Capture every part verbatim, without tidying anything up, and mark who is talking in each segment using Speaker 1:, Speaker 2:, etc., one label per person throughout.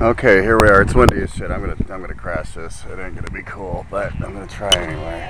Speaker 1: Okay, here we are. It's windy as shit. I'm gonna I'm gonna crash this. It ain't gonna be cool, but I'm gonna try anyway.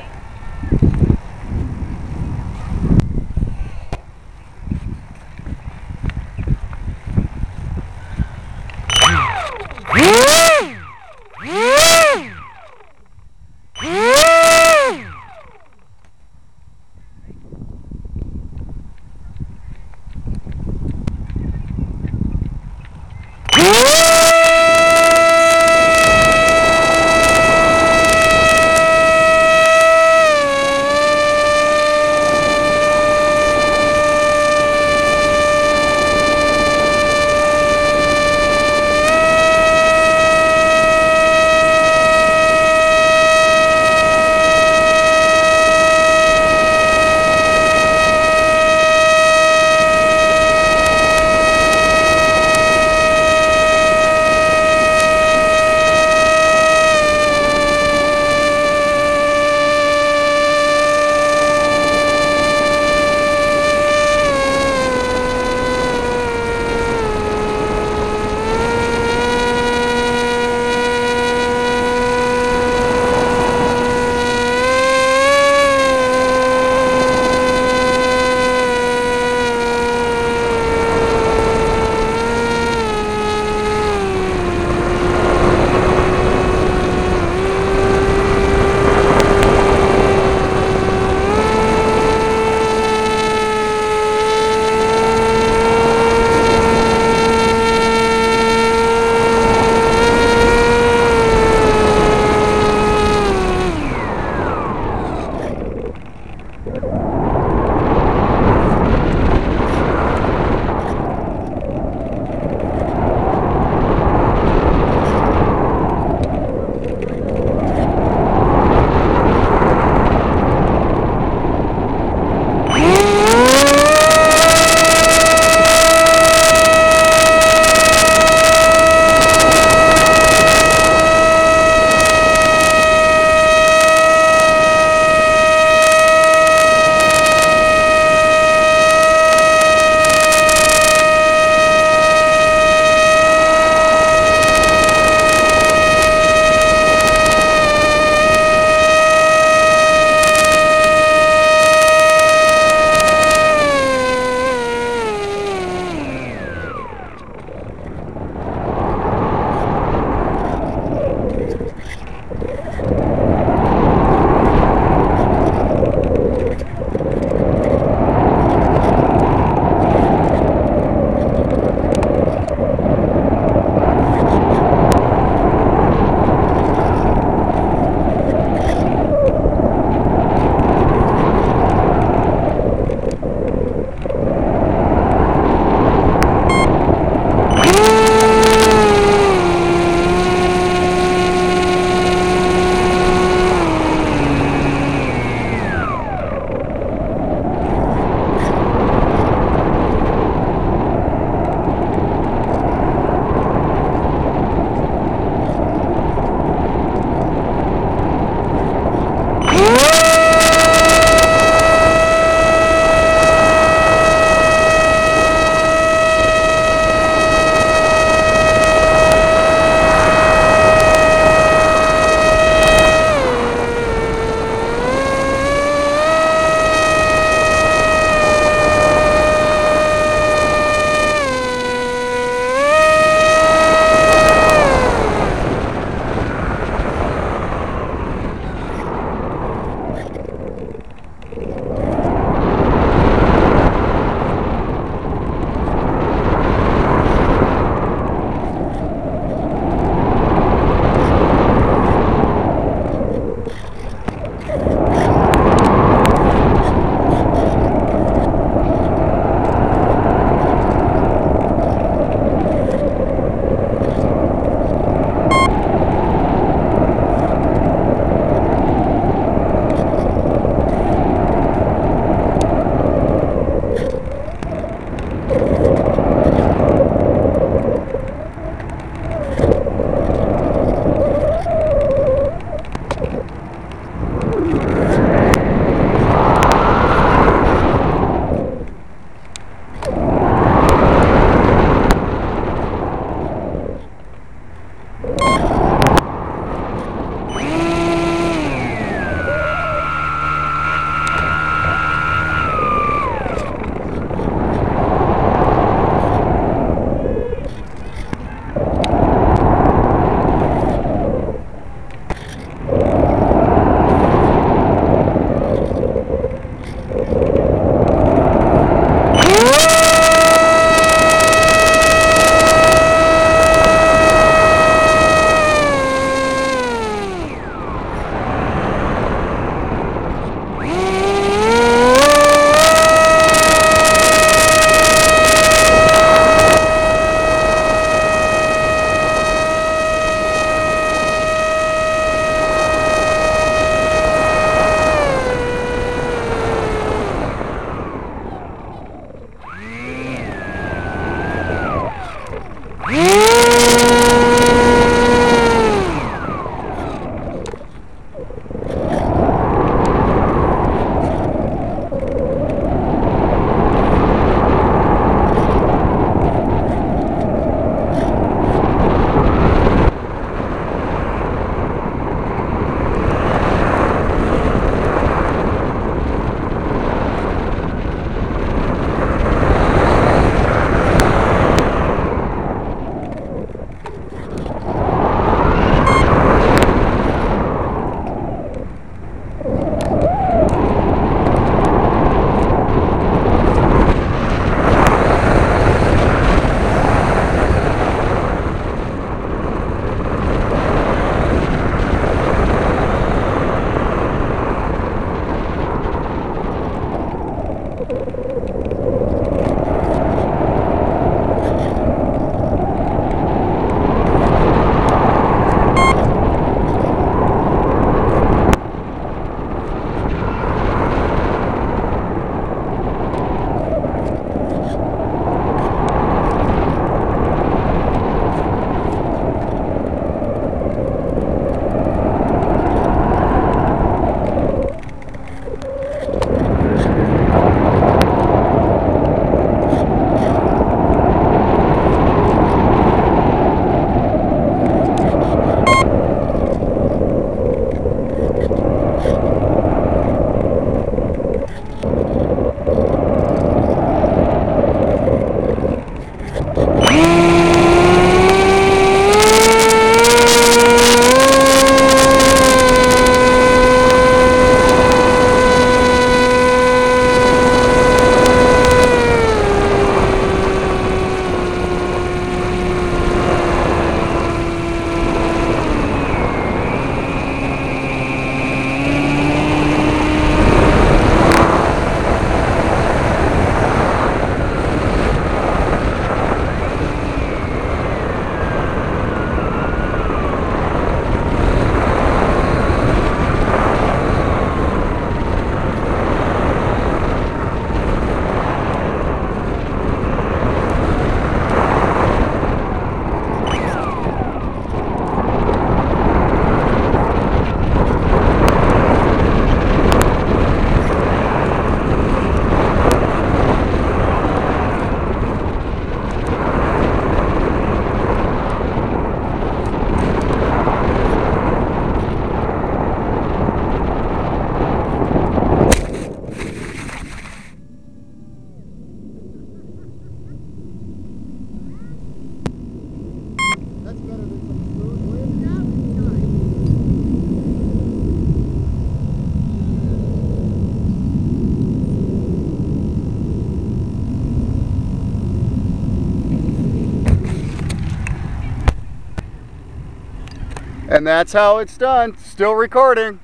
Speaker 1: And that's how it's done. Still recording.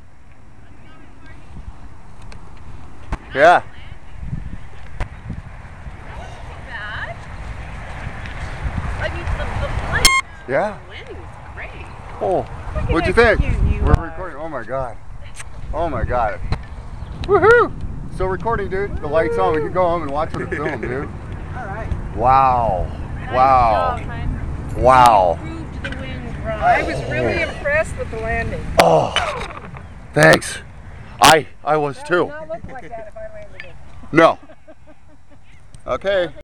Speaker 1: Yeah.
Speaker 2: Bad. I mean, the, the flight.
Speaker 1: Yeah.
Speaker 2: The landing was great.
Speaker 1: Oh, what'd you think? You We're are. recording. Oh my god. Oh my god. Woohoo! Still recording, dude. The light's on. We can go home and watch the film, dude.
Speaker 2: All right.
Speaker 1: Wow.
Speaker 2: Nice
Speaker 1: Wow.
Speaker 2: job, hon.
Speaker 1: Wow.
Speaker 2: You improved the wind run. I was really impressed with the landing.
Speaker 1: Oh, thanks. I I was
Speaker 2: That
Speaker 1: too.
Speaker 2: would not look like that if I landed it.
Speaker 1: No. Okay.